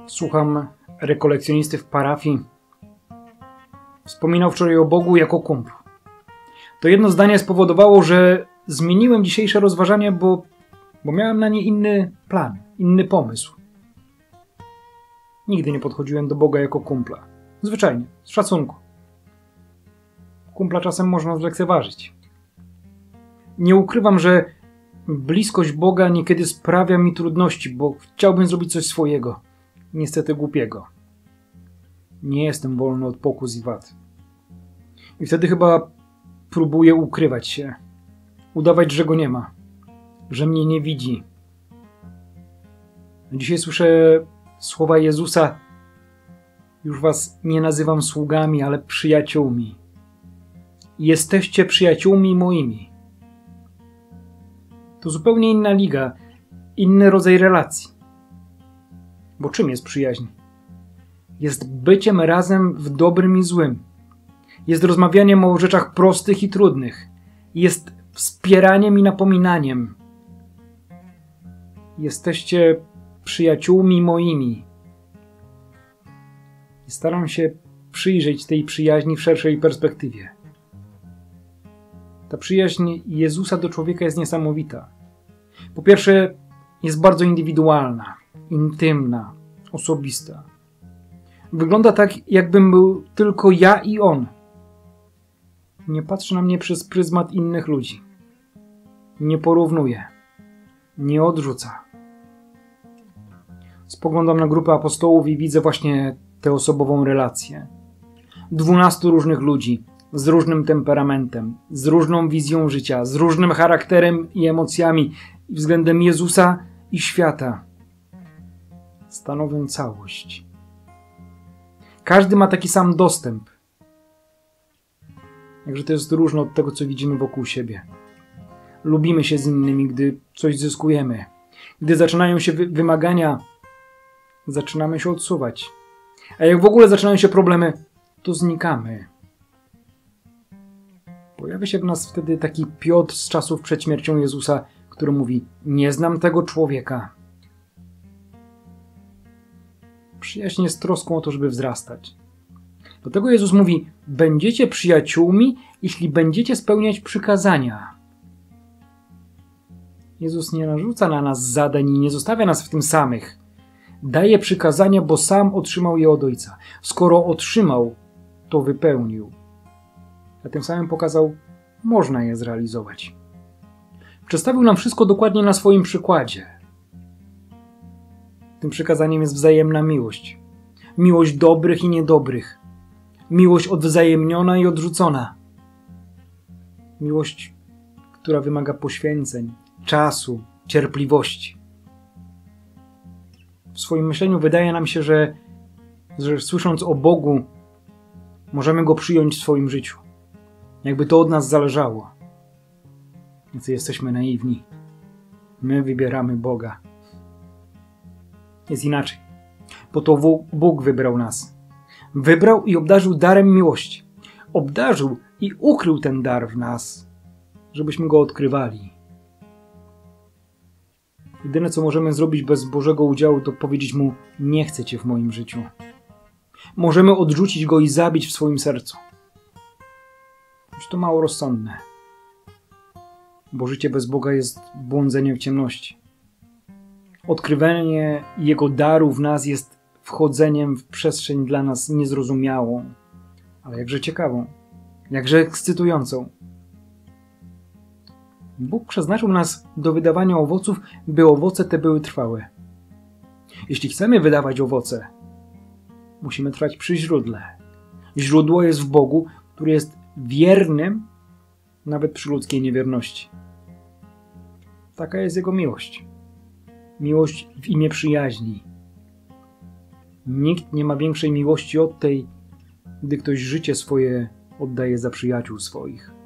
Słucham rekolekcjonisty w parafii. Wspominał wczoraj o Bogu jako kumplu. To jedno zdanie spowodowało, że zmieniłem dzisiejsze rozważanie, bo miałem na nie inny plan, inny pomysł. Nigdy nie podchodziłem do Boga jako kumpla. Zwyczajnie, z szacunku. Kumpla czasem można zlekceważyć. Nie ukrywam, że bliskość Boga niekiedy sprawia mi trudności, bo chciałbym zrobić coś swojego. Niestety głupiego. Nie jestem wolny od pokus i wad. I wtedy chyba próbuję ukrywać się. Udawać, że go nie ma. Że mnie nie widzi. Dzisiaj słyszę słowa Jezusa: już was nie nazywam sługami, ale przyjaciółmi. Jesteście przyjaciółmi moimi. To zupełnie inna liga, inny rodzaj relacji. Bo czym jest przyjaźń? Jest byciem razem w dobrym i złym. Jest rozmawianiem o rzeczach prostych i trudnych. Jest wspieraniem i napominaniem. Jesteście przyjaciółmi moimi. I staram się przyjrzeć tej przyjaźni w szerszej perspektywie. Ta przyjaźń Jezusa do człowieka jest niesamowita. Po pierwsze, jest bardzo indywidualna, intymna, osobista. Wygląda tak, jakbym był tylko ja i On. Nie patrzy na mnie przez pryzmat innych ludzi. Nie porównuje. Nie odrzuca. Spoglądam na grupę apostołów i widzę właśnie tę osobową relację. 12 różnych ludzi, z różnym temperamentem, z różną wizją życia, z różnym charakterem i emocjami względem Jezusa i świata. Stanowią całość. Każdy ma taki sam dostęp. Jakże to jest różne od tego, co widzimy wokół siebie. Lubimy się z innymi, gdy coś zyskujemy. Gdy zaczynają się wymagania, zaczynamy się odsuwać. A jak w ogóle zaczynają się problemy, to znikamy. Pojawia się w nas wtedy taki Piotr z czasów przed śmiercią Jezusa, który mówi: nie znam tego człowieka. Przyjaźń jest troską o to, żeby wzrastać. Dlatego Jezus mówi: będziecie przyjaciółmi, jeśli będziecie spełniać przykazania. Jezus nie narzuca na nas zadań i nie zostawia nas w tym samych. Daje przykazania, bo sam otrzymał je od Ojca. Skoro otrzymał, to wypełnił. A tym samym pokazał, można je zrealizować. Przedstawił nam wszystko dokładnie na swoim przykładzie. Tym przykazaniem jest wzajemna miłość. Miłość dobrych i niedobrych. Miłość odwzajemniona i odrzucona. Miłość, która wymaga poświęceń, czasu, cierpliwości. W swoim myśleniu wydaje nam się, że słysząc o Bogu, możemy Go przyjąć w swoim życiu. Jakby to od nas zależało. Więc jesteśmy naiwni. My wybieramy Boga. Jest inaczej. Bo to Bóg wybrał nas. Wybrał i obdarzył darem miłości. Obdarzył i ukrył ten dar w nas, żebyśmy go odkrywali. Jedyne, co możemy zrobić bez Bożego udziału, to powiedzieć Mu: nie chcę Cię w moim życiu. Możemy odrzucić Go i zabić w swoim sercu. Choć to mało rozsądne. Bo życie bez Boga jest błądzeniem w ciemności. Odkrywanie Jego daru w nas jest wchodzeniem w przestrzeń dla nas niezrozumiałą, ale jakże ciekawą, jakże ekscytującą. Bóg przeznaczył nas do wydawania owoców, by owoce te były trwałe. Jeśli chcemy wydawać owoce, musimy trwać przy źródle. Źródło jest w Bogu, który jest wiernym nawet przy ludzkiej niewierności. Taka jest Jego miłość. Miłość w imię przyjaźni. Nikt nie ma większej miłości od tej, gdy ktoś życie swoje oddaje za przyjaciół swoich.